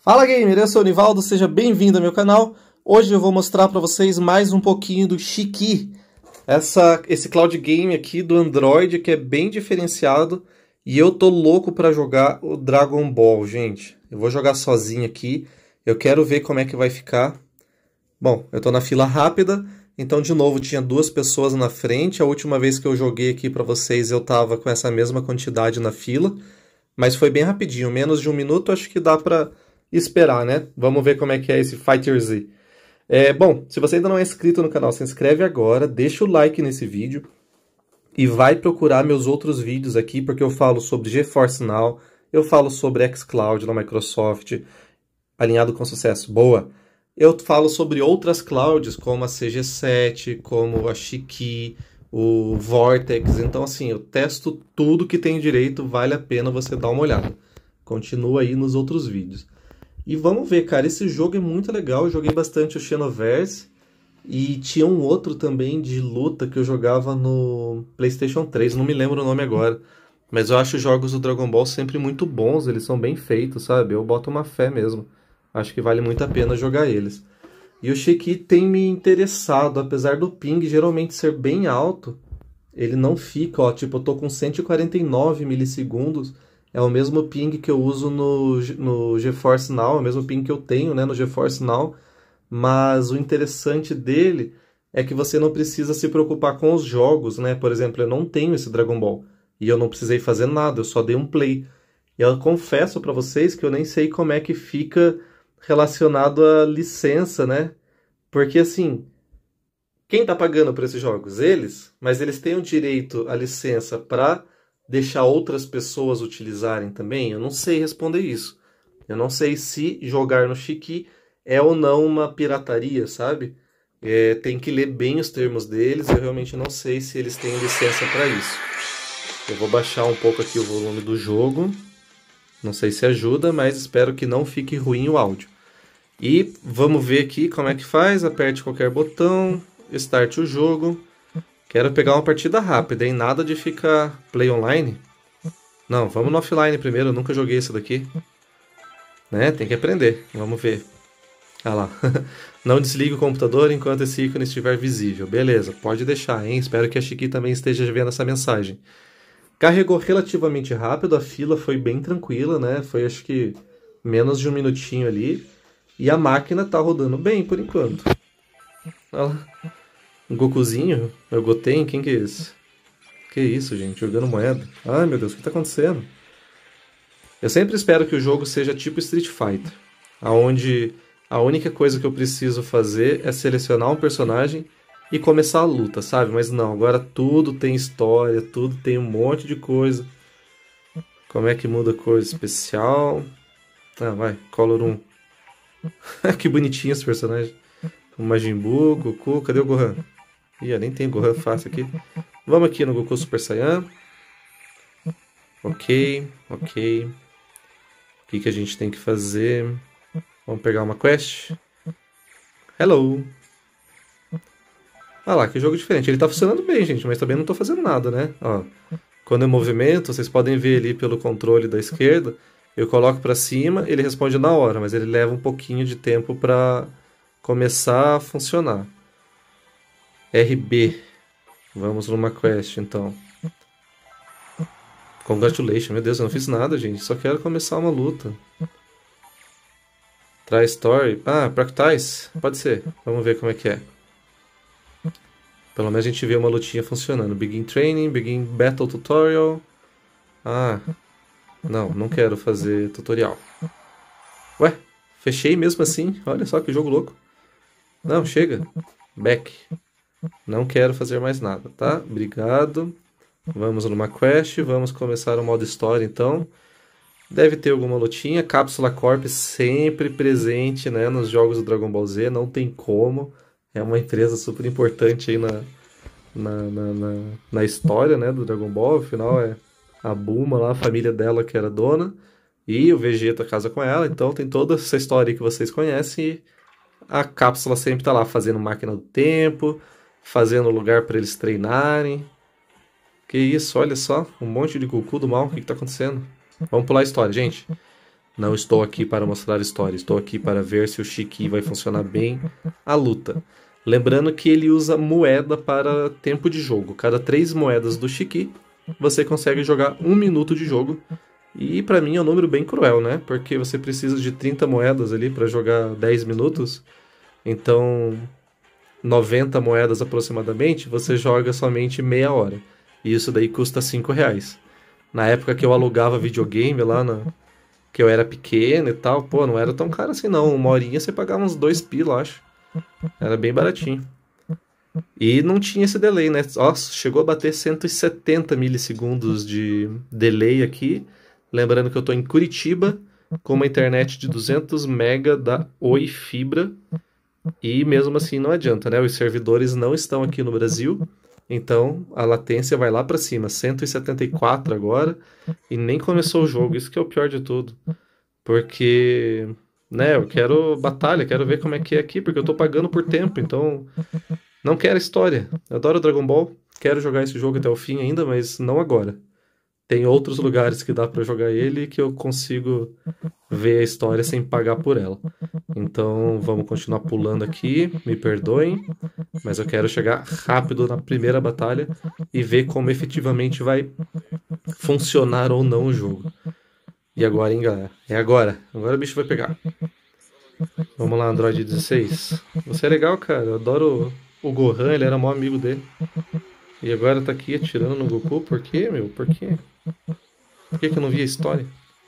Fala gamer, eu sou o Nivaldo, seja bem-vindo ao meu canal. Hoje eu vou mostrar para vocês mais um pouquinho do Shiki, esse cloud game aqui do Android que é bem diferenciado e eu tô louco para jogar o Dragon Ball, gente. Eu vou jogar sozinho aqui, eu quero ver como é que vai ficar. Bom, eu tô na fila rápida, então de novo tinha duas pessoas na frente. A última vez que eu joguei aqui para vocês eu tava com essa mesma quantidade na fila, mas foi bem rapidinho, menos de um minuto, acho que dá para esperar, né? Vamos ver como é que é esse Fighter Z. Bom, se você ainda não é inscrito no canal, se inscreve agora, deixa o like nesse vídeo e vai procurar meus outros vídeos aqui, porque eu falo sobre GeForce Now, eu falo sobre xCloud da Microsoft, alinhado com sucesso, boa. Eu falo sobre outras clouds, como a CG7, como a Shiki, o Vortex. Então, assim, eu testo tudo que tem direito, vale a pena você dar uma olhada. Continua aí nos outros vídeos. E vamos ver, cara, esse jogo é muito legal, eu joguei bastante o Xenoverse e tinha um outro também de luta que eu jogava no PlayStation 3, não me lembro o nome agora, mas eu acho os jogos do Dragon Ball sempre muito bons, eles são bem feitos, sabe? Eu boto uma fé mesmo, acho que vale muito a pena jogar eles. E o Shiki tem me interessado, apesar do ping geralmente ser bem alto, ele não fica, ó, tipo, eu tô com 149 milissegundos, é o mesmo ping que eu uso no GeForce Now, é o mesmo ping que eu tenho, né, no GeForce Now, mas o interessante dele é que você não precisa se preocupar com os jogos, né? Por exemplo, eu não tenho esse Dragon Ball e eu não precisei fazer nada, eu só dei um play. E eu confesso para vocês que eu nem sei como é que fica relacionado à licença, né? Porque assim, quem tá pagando por esses jogos? Eles, mas eles têm o direito à licença para deixar outras pessoas utilizarem também? Eu não sei responder isso. Eu não sei se jogar no Shiki é ou não uma pirataria, sabe? Tem que ler bem os termos deles, eu realmente não sei se eles têm licença para isso. Eu vou baixar um pouco aqui o volume do jogo. Não sei se ajuda, mas espero que não fique ruim o áudio. E vamos ver aqui como é que faz. Aperte qualquer botão, start o jogo. Quero pegar uma partida rápida, hein? Nada de ficar play online. Não, vamos no offline primeiro, eu nunca joguei isso daqui. Né? Tem que aprender, vamos ver. Ah lá. Não desligue o computador enquanto esse ícone estiver visível. Beleza, pode deixar, hein? Espero que a Shiki também esteja vendo essa mensagem. Carregou relativamente rápido, a fila foi bem tranquila, né? Foi acho que menos de um minutinho ali. E a máquina tá rodando bem por enquanto. Olha lá. Um Gokuzinho? É o Goten? Quem que é esse? Que isso, gente? Jogando moeda. Ai, meu Deus, o que tá acontecendo? Eu sempre espero que o jogo seja tipo Street Fighter, onde a única coisa que eu preciso fazer é selecionar um personagem e começar a luta, sabe? Mas não, agora tudo tem história, tudo tem um monte de coisa. Como é que muda coisa especial? Ah, vai, Color 1. Que bonitinho esse personagem. O Majin Buu, Goku, cadê o Gohan? Ih, eu nem tem Gohan fácil aqui. Vamos aqui no Goku Super Saiyan. Ok, ok. O que a gente tem que fazer? Vamos pegar uma quest. Hello! Ah lá, que jogo diferente. Ele tá funcionando bem, gente, mas também não tô fazendo nada, né? Ó, quando eu movimento, vocês podem ver ali pelo controle da esquerda, eu coloco pra cima, ele responde na hora, mas ele leva um pouquinho de tempo pra começar a funcionar. RB. Vamos numa quest, então. Congratulations. Meu Deus, eu não fiz nada, gente. Só quero começar uma luta. Try Story. Ah, Practice? Pode ser. Vamos ver como é que é. Pelo menos a gente vê uma lutinha funcionando. Begin Training, Begin Battle Tutorial. Ah, não quero fazer tutorial. Ué, fechei mesmo assim? Olha só que jogo louco. Não, chega. Back. Não quero fazer mais nada, tá? Obrigado. Vamos numa quest, vamos começar o modo história então. Deve ter alguma lutinha. Cápsula Corp sempre presente, né, nos jogos do Dragon Ball Z, não tem como. É uma empresa super importante aí na história, né, do Dragon Ball. Afinal é a Bulma lá, a família dela que era dona. E o Vegeta casa com ela, então tem toda essa história que vocês conhecem. E a cápsula sempre tá lá fazendo máquina do tempo, fazendo lugar para eles treinarem. Que isso, olha só, um monte de Goku do mal, o que tá acontecendo? Vamos pular a história, gente. Não estou aqui para mostrar história, estou aqui para ver se o Shiki vai funcionar bem a luta. Lembrando que ele usa moeda para tempo de jogo. Cada 3 moedas do Shiki, você consegue jogar 1 minuto de jogo. E pra mim é um número bem cruel, né? Porque você precisa de 30 moedas ali para jogar 10 minutos. Então, 90 moedas aproximadamente, você joga somente meia hora. E isso daí custa R$ 5. Na época que eu alugava videogame lá, que eu era pequeno e tal, pô, não era tão caro assim não. Uma horinha você pagava uns 2 pila, acho. Era bem baratinho. E não tinha esse delay, né? Nossa, chegou a bater 170 milissegundos de delay aqui. Lembrando que eu tô em Curitiba, com uma internet de 200 MB da Oi Fibra. E mesmo assim não adianta, né? Os servidores não estão aqui no Brasil. Então a latência vai lá pra cima. 174 agora. E nem começou o jogo. Isso que é o pior de tudo. Porque, né, eu quero batalha, quero ver como é que é aqui. Porque eu tô pagando por tempo. Então não quero história. Eu adoro Dragon Ball. Quero jogar esse jogo até o fim ainda, mas não agora. Tem outros lugares que dá pra jogar ele e que eu consigo ver a história sem pagar por ela. Então vamos continuar pulando aqui, me perdoem, mas eu quero chegar rápido na primeira batalha e ver como efetivamente vai funcionar ou não o jogo. E agora, hein, galera? É agora. Agora o bicho vai pegar. Vamos lá, Android 16. Você é legal, cara. Eu adoro o Gohan, ele era maior amigo dele. E agora tá aqui atirando no Goku. Por quê, meu? Por quê? Por que eu não vi a história?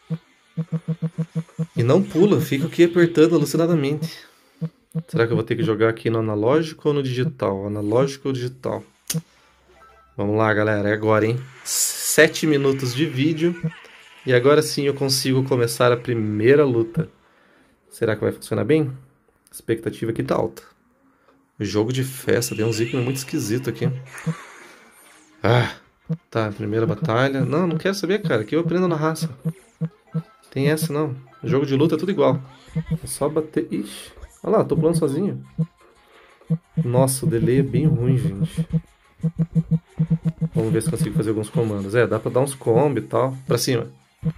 E não pula, fica aqui apertando alucinadamente. Será que eu vou ter que jogar aqui no analógico ou no digital? Analógico ou digital? Vamos lá, galera, é agora, hein? 7 minutos de vídeo. E agora sim eu consigo começar a primeira luta. Será que vai funcionar bem? A expectativa aqui tá alta. Jogo de festa, tem uns ícones muito esquisitos aqui. Ah, tá, primeira batalha. Não quero saber, cara, aqui eu aprendo na raça. Tem essa não. Jogo de luta é tudo igual. É só bater. Ixi, olha lá, tô pulando sozinho. Nossa, o delay é bem ruim, gente. Vamos ver se consigo fazer alguns comandos. Dá pra dar uns combos e tal. Pra cima.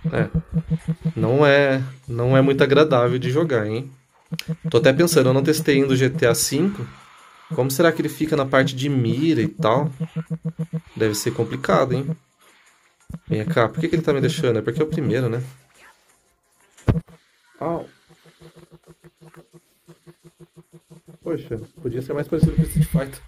Não é muito agradável de jogar, hein? Tô até pensando, eu não testei ainda o GTA V. Como será que ele fica na parte de mira e tal? Deve ser complicado, hein? Vem cá, por que ele tá me deixando? É porque é o primeiro, né? Au. Poxa, podia ser mais parecido com Street Fighter.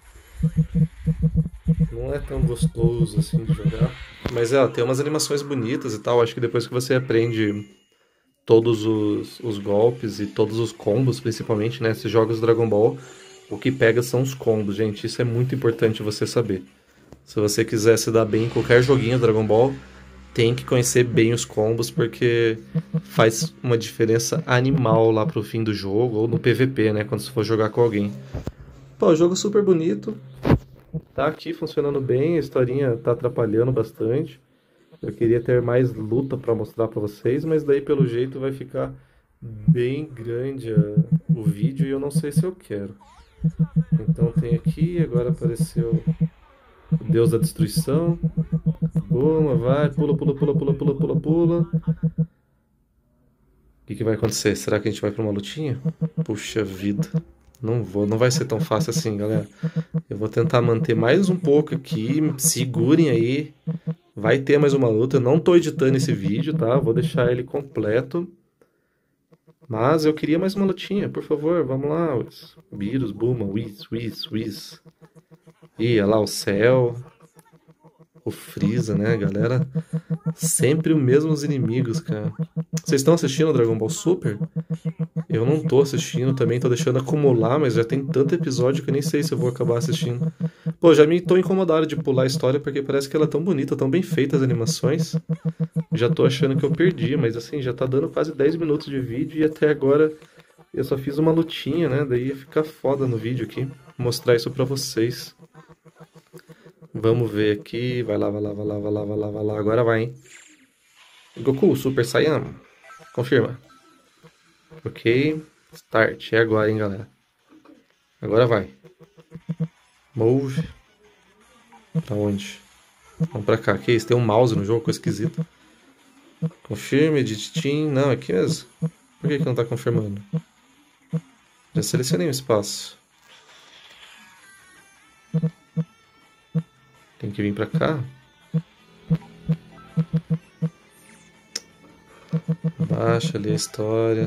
Não é tão gostoso assim de jogar. Mas tem umas animações bonitas e tal. Acho que depois que você aprende todos os golpes e todos os combos, principalmente, né? Esses jogos Dragon Ball, o que pega são os combos, gente. Isso é muito importante você saber. Se você quiser se dar bem em qualquer joguinho Dragon Ball, tem que conhecer bem os combos, porque faz uma diferença animal lá pro fim do jogo, ou no PVP, né? Quando você for jogar com alguém. Pô, o jogo é super bonito. Tá aqui funcionando bem, a historinha tá atrapalhando bastante. Eu queria ter mais luta pra mostrar pra vocês, mas daí pelo jeito vai ficar bem grande o vídeo e eu não sei se eu quero. Então tem aqui, agora apareceu o Deus da Destruição. Boa, vai, pula, pula, pula, pula, pula, pula, pula. O que vai acontecer? Será que a gente vai pra uma lutinha? Puxa vida. Não vai ser tão fácil assim, galera. Eu vou tentar manter mais um pouco aqui. Segurem aí. Vai ter mais uma luta. Eu não tô editando esse vídeo, tá? Vou deixar ele completo. Mas eu queria mais uma lutinha, por favor. Vamos lá. Beerus, Bulma, Whis. Ih, olha lá o céu. O Freeza, né, galera? Sempre os mesmos inimigos, cara. Vocês estão assistindo o Dragon Ball Super? Eu não tô assistindo também, tô deixando acumular, mas já tem tanto episódio que eu nem sei se eu vou acabar assistindo. Pô, já me tô incomodado de pular a história porque parece que ela é tão bonita, tão bem feita as animações. Já tô achando que eu perdi, mas assim, já tá dando quase 10 minutos de vídeo e até agora eu só fiz uma lutinha, né? Daí ia ficar foda no vídeo aqui, mostrar isso pra vocês. Vamos ver aqui. Vai lá. Agora vai, hein? Goku, Super Saiyan. Confirma. Ok. Start. É agora, hein, galera. Agora vai. Move. Pra onde? Vamos pra cá. Que isso? Tem um mouse no jogo, coisa esquisita. Confirme, edit team. Não, aqui mesmo. Por que não tá confirmando? Já selecionei o espaço. Tem que vir pra cá. Baixa ali a história.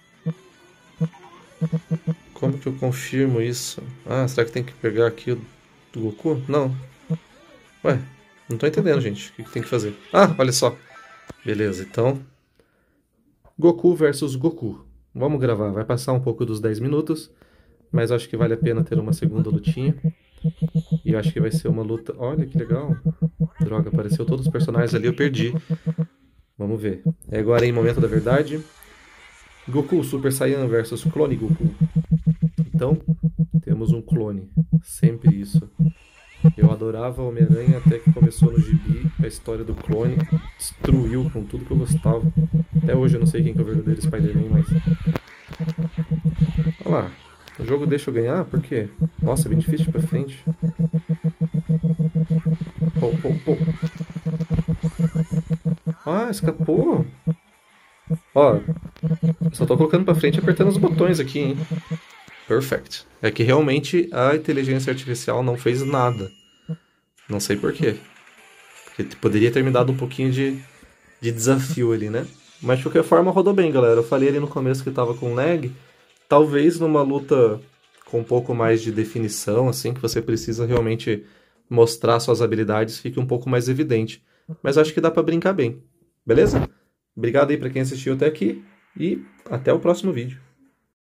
Como que eu confirmo isso? Ah, será que tem que pegar aqui o do Goku? Não. Ué, não tô entendendo, gente. O que tem que fazer? Ah, olha só. Beleza, então... Goku versus Goku. Vamos gravar. Vai passar um pouco dos 10 minutos, mas acho que vale a pena ter uma segunda lutinha. E eu acho que vai ser uma luta... Olha, que legal. Droga, apareceu todos os personagens ali, eu perdi. Vamos ver. É agora em Momento da Verdade. Goku Super Saiyan versus Clone Goku. Então, temos um clone. Sempre isso. Eu adorava Homem-Aranha até que começou no gibi a história do clone. Destruiu com tudo que eu gostava. Até hoje eu não sei quem que é o verdadeiro Spider-Man, mas... Olha lá. O jogo deixa eu ganhar? Por quê? Nossa, é bem difícil de ir pra frente. Pô. Ah, escapou. Ó, só tô colocando pra frente e apertando os botões aqui, hein. Perfect. É que realmente a inteligência artificial não fez nada. Não sei por quê. Porque poderia ter me dado um pouquinho de desafio ali, né? Mas de qualquer forma rodou bem, galera. Eu falei ali no começo que tava com lag. Talvez numa luta com um pouco mais de definição, assim, que você precisa realmente mostrar suas habilidades, fique um pouco mais evidente. Mas acho que dá pra brincar bem. Beleza? Obrigado aí pra quem assistiu até aqui e até o próximo vídeo.